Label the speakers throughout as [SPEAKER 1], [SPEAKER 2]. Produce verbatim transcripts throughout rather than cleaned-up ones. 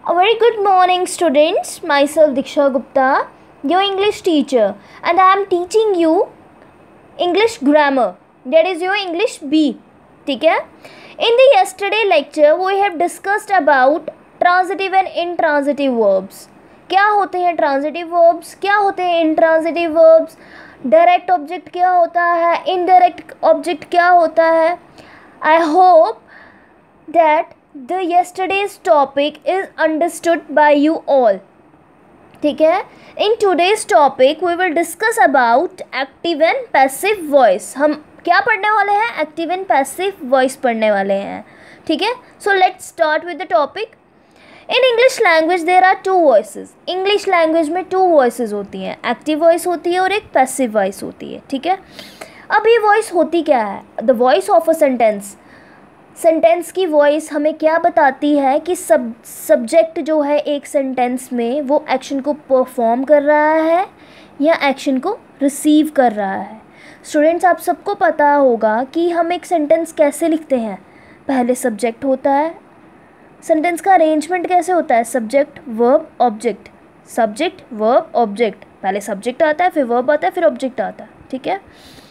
[SPEAKER 1] A very good morning, students. Myself Diksha Gupta, your English teacher, and I am teaching you English grammar. That is your English B. ठीक है? In the yesterday lecture, we have discussed about transitive and intransitive verbs. क्या होते हैं transitive verbs? क्या होते हैं intransitive verbs? Direct object क्या होता है? Indirect object क्या होता है? I hope that the yesterday's topic is understood by you all. ठीक है? In today's topic we will discuss about active and passive voice. हम क्या पढ़ने वाले हैं? Active and passive voice पढ़ने वाले हैं. ठीक है? So let's start with the topic. In English language there are two voices. English language में two voices होती हैं. Active voice होती है और एक passive voice होती है. ठीक है? अब ये voice होती क्या है? The voice of a sentence. Sentence की वॉइस हमें क्या बताती है कि सब सब्जेक्ट जो है एक सेंटेंस में वो एक्शन को परफॉर्म कर रहा है या एक्शन को रिसीव कर रहा है. स्टूडेंट्स, आप सबको पता होगा कि हम एक सेंटेंस कैसे लिखते हैं. पहले सब्जेक्ट होता है. सेंटेंस का अरेंजमेंट कैसे होता है? Subject verb object, subject verb object. पहले सब्जेक्ट आता है, फिर वर्ब आता है, फिर ऑब्जेक्ट आता है. ठीक है?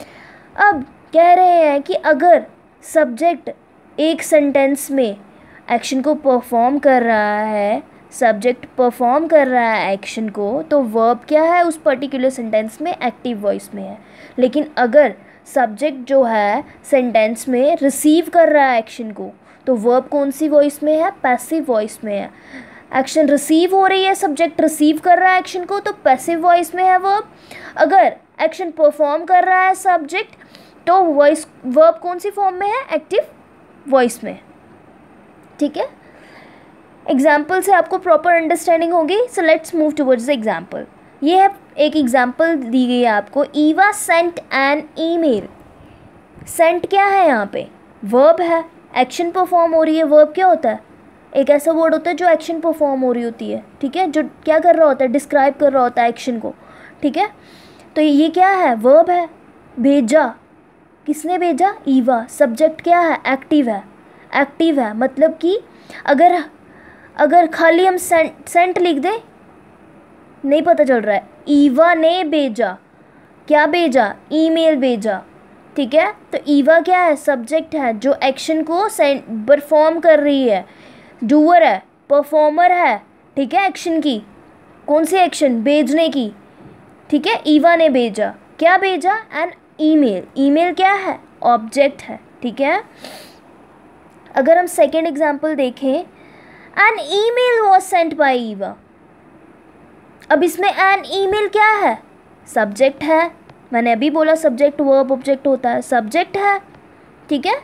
[SPEAKER 1] अब कह रहे हैं कि अगर सब्जेक्ट एक सेंटेंस में एक्शन को परफॉर्म कर रहा है, सब्जेक्ट परफॉर्म कर रहा है एक्शन को, तो वर्ब क्या है उस पर्टिकुलर सेंटेंस में? एक्टिव वॉइस में है. लेकिन अगर सब्जेक्ट जो है सेंटेंस में रिसीव कर रहा है एक्शन को, तो वर्ब कौन सी वॉइस में है? पैसिव वॉइस में है. एक्शन रिसीव हो रही है, सब्जेक्ट रिसीव कर रहा है एक्शन को, तो पैसिव वॉइस में है वर्ब. अगर एक्शन परफॉर्म कर रहा है सब्जेक्ट, तो वॉइस वर्ब कौन सी फॉर्म में है? एक्टिव वॉइस में. ठीक है? एग्जाम्पल से आपको प्रॉपर अंडरस्टैंडिंग होगी. So let's move towards the example. ये है एक एग्जाम्पल दी गई है आपको. Eva sent an email. Sent क्या है यहाँ पे? वर्ब है. एक्शन परफॉर्म हो रही है. वर्ब क्या होता है? एक ऐसा वर्ड होता है जो एक्शन परफॉर्म हो रही होती है. ठीक है? जो क्या कर रहा होता है? डिस्क्राइब कर रहा होता है एक्शन को. ठीक है? तो ये क्या है? वर्ब है. भेजा. किसने भेजा? ईवा. सब्जेक्ट क्या है? एक्टिव है. एक्टिव है मतलब कि अगर अगर खाली हम सेंट सेंट लिख दें, नहीं पता चल रहा है. ईवा ने भेजा. क्या भेजा? ईमेल भेजा. ठीक है? तो ईवा क्या है? सब्जेक्ट है जो एक्शन को सेंट परफॉर्म कर रही है. डूअर है, परफॉर्मर है. ठीक है? एक्शन की. कौन सी एक्शन? भेजने की. ठीक है? ईवा ने भेजा. क्या भेजा? N email. ईमेल क्या है? ऑब्जेक्ट है. ठीक है? अगर हम सेकेंड एग्जाम्पल देखें, an email was sent by Eva. अब इसमें एन ईमेल क्या है? सब्जेक्ट है. मैंने अभी बोला सब्जेक्ट वर्ब ऑब्जेक्ट होता है. सब्जेक्ट है. ठीक है?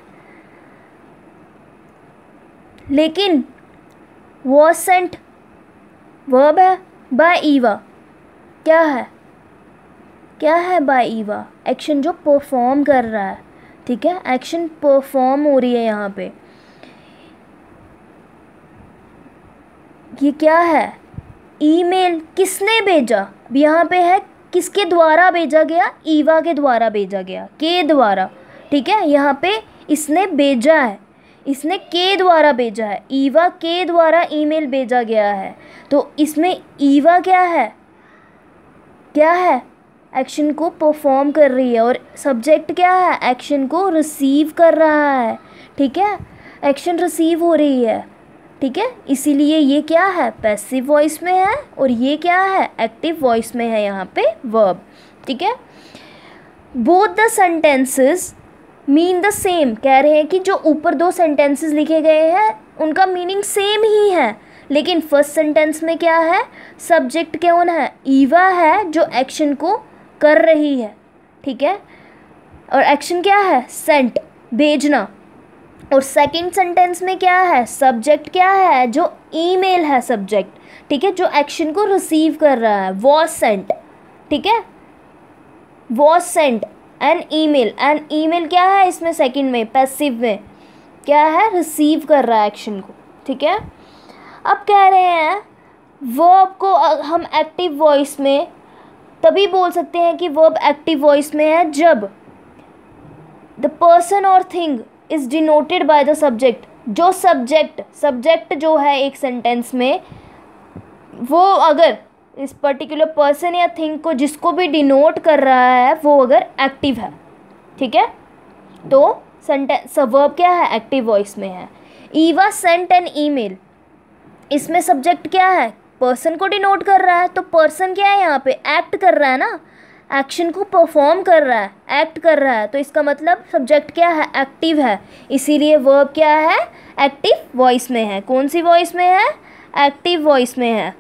[SPEAKER 1] लेकिन वॉज सेंट वर्ब है. बाय ईवा क्या है? क्या है बाय ईवा? एक्शन जो परफॉर्म कर रहा है. ठीक है? एक्शन परफॉर्म हो रही है यहाँ पे. ये क्या है? ईमेल. किसने भेजा? अब यहाँ पे है किसके द्वारा भेजा गया? ईवा के द्वारा भेजा गया. के द्वारा. ठीक है? यहाँ पे इसने भेजा है. इसने के द्वारा भेजा है. ईवा के द्वारा ईमेल भेजा गया है. तो इसमें ईवा क्या है? क्या है? एक्शन को परफॉर्म कर रही है. और सब्जेक्ट क्या है? एक्शन को रिसीव कर रहा है. ठीक है? एक्शन रिसीव हो रही है. ठीक है? इसीलिए ये क्या है? पैसिव वॉइस में है. और ये क्या है? एक्टिव वॉइस में है यहाँ पे वर्ब. ठीक है? Both the sentences mean the same. कह रहे हैं कि जो ऊपर दो सेंटेंसेस लिखे गए हैं उनका मीनिंग सेम ही है. लेकिन फर्स्ट सेंटेंस में क्या है? सब्जेक्ट कौन है? ईवा है जो एक्शन को कर रही है. ठीक है? और एक्शन क्या है? सेंट, भेजना. और सेकंड सेंटेंस में क्या है? सब्जेक्ट क्या है? जो ईमेल है सब्जेक्ट. ठीक है? जो एक्शन को रिसीव कर रहा है. Was sent. ठीक है? Was sent an email. An email क्या है इसमें? सेकंड में पैसिव में क्या है? रिसीव कर रहा है एक्शन को. ठीक है? अब कह रहे हैं वर्ब को हम एक्टिव वॉइस में तभी बोल सकते हैं कि वर्ब एक्टिव वॉइस में है जब the person or thing is denoted by the subject. जो सब्जेक्ट सब्जेक्ट जो है एक सेंटेंस में वो अगर इस पर्टिकुलर पर्सन या थिंग को जिसको भी डिनोट कर रहा है वो अगर एक्टिव है, ठीक है, तो सेंटेंस वर्ब क्या है, एक्टिव वॉइस में है। ईवा सेंट एन ईमेल, इसमें सब्जेक्ट क्या है, पर्सन को डिनोट कर रहा है, तो पर्सन क्या है यहाँ पे, एक्ट कर रहा है ना, एक्शन को परफॉर्म कर रहा है, एक्ट कर रहा है, तो इसका मतलब सब्जेक्ट क्या है, एक्टिव है, इसीलिए वर्ब क्या है, एक्टिव वॉइस में है। कौन सी वॉइस में है, एक्टिव वॉइस में है।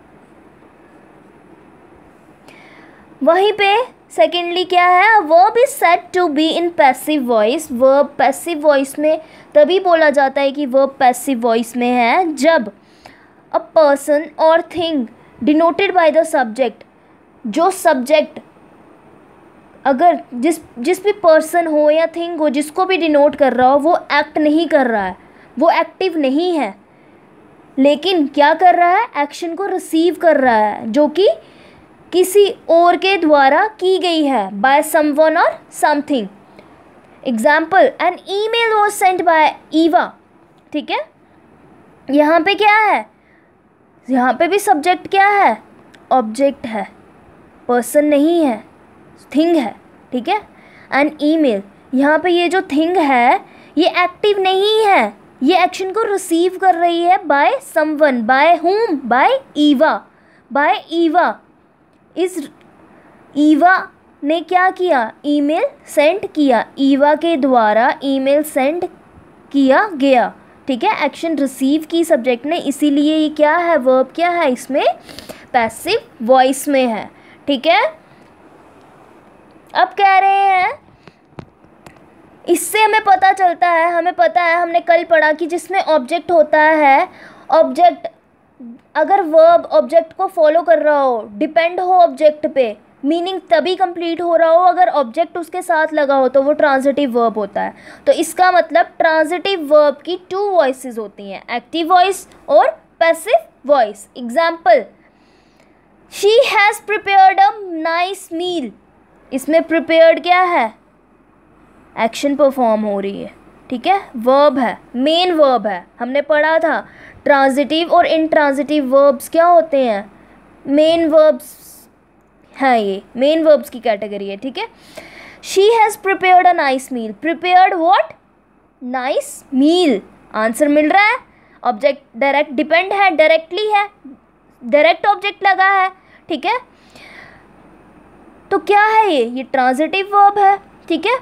[SPEAKER 1] वहीं पे सेकेंडली क्या है, verb is said to be in passive voice. Verb passive voice में तभी बोला जाता है कि वर्ब पैसिव वॉइस में है जब a person or thing denoted by the subject, जो सब्जेक्ट अगर जिस जिस भी पर्सन हो या थिंग हो जिसको भी डिनोट कर रहा हो वो एक्ट नहीं कर रहा है, वो एक्टिव नहीं है, लेकिन क्या कर रहा है, एक्शन को रिसीव कर रहा है जो कि किसी और के द्वारा की गई है, by someone or something. Example, an email was sent by Eva, ठीक है, यहाँ पे क्या है, यहाँ पे भी सब्जेक्ट क्या है, ऑब्जेक्ट है, पर्सन नहीं है, थिंग है, ठीक है। एन ईमेल, यहाँ पे ये जो थिंग है ये एक्टिव नहीं है, ये एक्शन को रिसीव कर रही है by someone, by whom, by Eva, by Eva. इस ईवा ने क्या किया, ईमेल सेंड किया, ईवा के द्वारा ईमेल सेंड किया गया, ठीक है, एक्शन रिसीव की सब्जेक्ट ने, इसीलिए ये क्या है, वर्ब क्या है, इसमें पैसिव वॉइस में है, ठीक है। अब कह रहे हैं, इससे हमें पता चलता है, हमें पता है, हमने कल पढ़ा कि जिसमें ऑब्जेक्ट होता है, ऑब्जेक्ट अगर वर्ब ऑब्जेक्ट को फॉलो कर रहा हो, डिपेंड हो ऑब्जेक्ट पे, मीनिंग तभी कंप्लीट हो रहा हो अगर ऑब्जेक्ट उसके साथ लगा हो, तो वो ट्रांजिटिव वर्ब होता है। तो इसका मतलब ट्रांजिटिव वर्ब की टू वॉइसेस होती हैं, एक्टिव वॉइस और passive voice. Example, she has prepared a nice meal, इसमें प्रिपेयर्ड क्या है, एक्शन परफॉर्म हो रही है, ठीक है, वर्ब है, मेन वर्ब है। हमने पढ़ा था ट्रांजिटिव और इंट्रांजिटिव वर्ब्स क्या होते हैं, मेन वर्ब्स हैं, ये मेन वर्ब्स की कैटेगरी है, ठीक है। She has prepared a nice meal, prepared what, nice meal, answer मिल रहा है, ऑब्जेक्ट डायरेक्ट डिपेंड है, डायरेक्टली है, डायरेक्ट ऑब्जेक्ट लगा है, ठीक है। तो क्या है ये ये ट्रांजिटिव वर्ब है, ठीक है।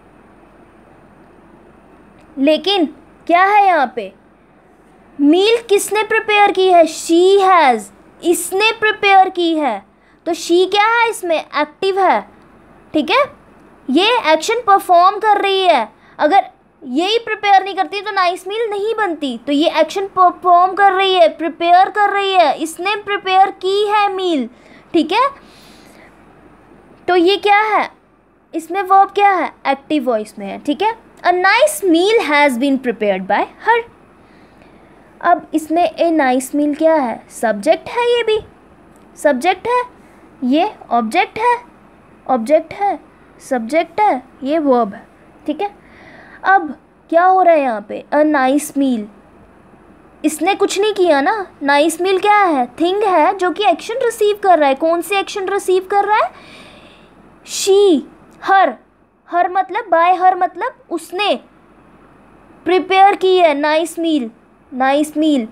[SPEAKER 1] लेकिन क्या है यहाँ पे, मील किसने प्रिपेयर की है, शी हैज़, इसने प्रिपेयर की है, तो शी क्या है, इसमें एक्टिव है, ठीक है, ये एक्शन परफॉर्म कर रही है। अगर यही प्रिपेयर नहीं करती तो नाइस मील नहीं बनती, तो ये एक्शन परफॉर्म कर रही है, प्रिपेयर कर रही है, इसने प्रिपेयर की है मील, ठीक है। तो ये क्या है, इसमें वर्ब क्या है, एक्टिव वॉइस में है, ठीक है। A nice meal has been prepared by her, अब इसमें ए नाइस मील क्या है, सब्जेक्ट है, ये भी सब्जेक्ट है, ये ऑब्जेक्ट है, ऑब्जेक्ट है, सब्जेक्ट है, ये वर्ब है, ठीक है। अब क्या हो रहा है यहाँ पे, अ नाइस मील, इसने कुछ नहीं किया ना, नाइस मील क्या है, थिंग है जो कि एक्शन रिसीव कर रहा है। कौन सी एक्शन रिसीव कर रहा है, शी, हर, हर मतलब बाय हर मतलब उसने प्रिपेयर की है nice meal, nice meal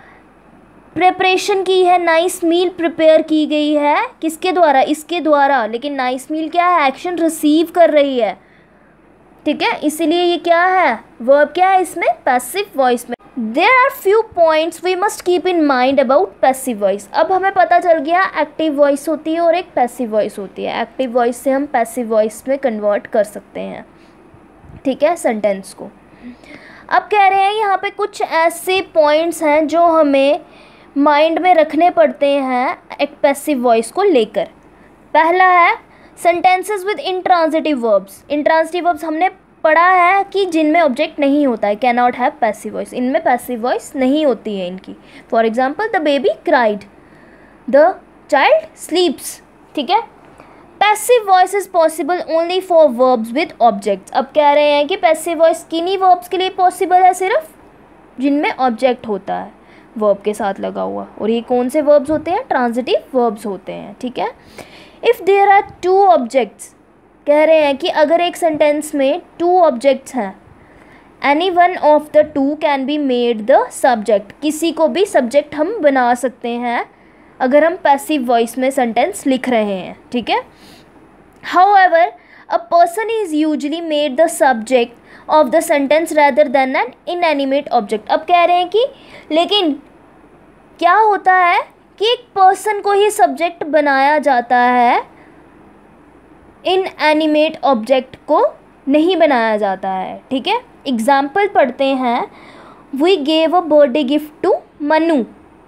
[SPEAKER 1] preparation की है, नाइस मील प्रिपेयर की गई है किसके द्वारा, इसके द्वारा, लेकिन नाइस मील क्या है, एक्शन रिसीव कर रही है, ठीक है, इसीलिए ये क्या है, वर्ब क्या है इसमें, पैसिव वॉइस में। There are few points we must keep in mind about passive voice. अब हमें पता चल गया एक्टिव वॉइस होती है और एक पैसिव वॉइस होती है। एक्टिव वॉइस से हम पैसिव वॉइस में कन्वर्ट कर सकते हैं, ठीक है, सेंटेंस को। अब कह रहे हैं यहाँ पे कुछ ऐसे पॉइंट्स हैं जो हमें माइंड में रखने पड़ते हैं एक पैसिव वॉइस को लेकर। पहला है sentences with intransitive verbs. Intransitive verbs हमने पढ़ा है कि जिनमें ऑब्जेक्ट नहीं होता है, can not have passive voice, इनमें पैसिव वॉइस नहीं होती है इनकी। For example, the baby cried, the child sleeps, ठीक है। Passive voice is possible only for verbs with objects. अब कह रहे हैं कि पैसिव वॉइस किन्हीं वर्ब्स के लिए पॉसिबल है, सिर्फ जिनमें ऑब्जेक्ट होता है। वर्ब के साथ लगा हुआ, और ये कौन से वर्ब्स होते हैं? ट्रांजिटिव वर्ब्स होते हैं, ठीक है। If there are two objects, कह रहे हैं कि अगर एक सेंटेंस में टू ऑब्जेक्ट्स हैं, any one of the two can be made the subject, किसी को भी सब्जेक्ट हम बना सकते हैं अगर हम पैसिव वॉइस में सेंटेंस लिख रहे हैं, ठीक है। However, a person is usually made the subject of the sentence rather than an inanimate object. अब कह रहे हैं कि लेकिन क्या होता है कि एक पर्सन को ही सब्जेक्ट बनाया जाता है, इनएनिमेट ऑब्जेक्ट को नहीं बनाया जाता है, ठीक है। एग्जाम्पल पढ़ते हैं। We gave a birthday gift to Manu,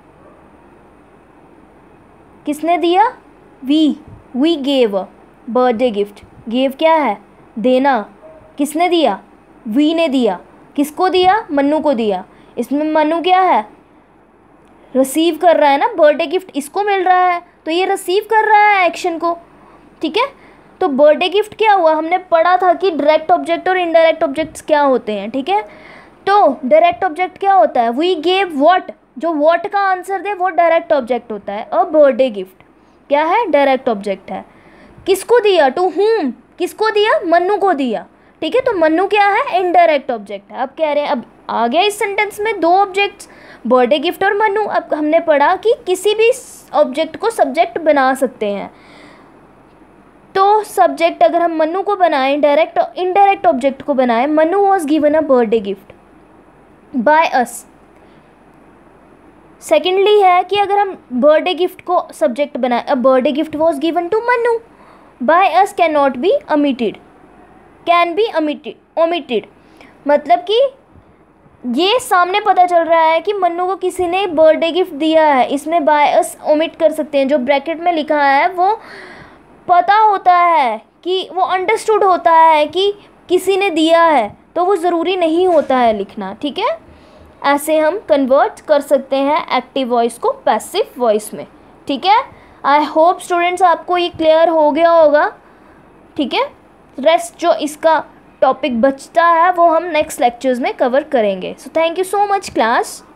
[SPEAKER 1] किसने दिया? We we gave birthday gift, give क्या है? देना, किसने दिया? वी ने दिया, किसको दिया? मन्नू को दिया। इसमें मन्नू क्या है? रिसीव कर रहा है ना, बर्थडे गिफ्ट इसको मिल रहा है तो ये रिसीव कर रहा है एक्शन को, ठीक है। तो बर्थडे गिफ्ट क्या हुआ? हमने पढ़ा था कि डायरेक्ट ऑब्जेक्ट और इनडायरेक्ट ऑब्जेक्ट्स क्या होते हैं, ठीक है। तो डायरेक्ट ऑब्जेक्ट क्या होता है? वी गेव व्हाट, जो व्हाट का आंसर दे वो डायरेक्ट ऑब्जेक्ट होता है। अ बर्थडे गिफ्ट क्या है? डायरेक्ट ऑब्जेक्ट है। किसको दिया? टू हुम, किसको दिया? मन्नू को दिया, ठीक है। तो मन्नू क्या है? इनडायरेक्ट ऑब्जेक्ट है। अब कह रहे हैं, अब आ गया इस सेंटेंस में दो ऑब्जेक्ट्स, बर्थडे गिफ्ट और मन्नू। अब हमने पढ़ा कि किसी भी ऑब्जेक्ट को सब्जेक्ट बना सकते हैं, तो सब्जेक्ट अगर हम मन्नू को बनाएं, डायरेक्ट इनडायरेक्ट ऑब्जेक्ट को बनाएं, Mannu was given a birthday gift by us. Secondly है कि अगर हम बर्थडे गिफ्ट को सब्जेक्ट बनाएं, a birthday gift was given to Mannu by us can not be omitted, can be omitted omitted मतलब कि ये सामने पता चल रहा है कि मन्नू को किसी ने बर्थडे गिफ्ट दिया है, इसमें बाय अस ओमिट कर सकते हैं। जो ब्रैकेट में लिखा है वो पता होता है कि वो अंडरस्टूड होता है कि किसी ने दिया है, तो वो ज़रूरी नहीं होता है लिखना, ठीक है। ऐसे हम कन्वर्ट कर सकते हैं एक्टिव वॉइस को पैसिव वॉइस में, ठीक है। आई होप स्टूडेंट्स आपको ये क्लियर हो गया होगा, ठीक है। रेस्ट जो इसका टॉपिक बचता है वो हम नेक्स्ट लेक्चर्स में कवर करेंगे। So thank you so much class.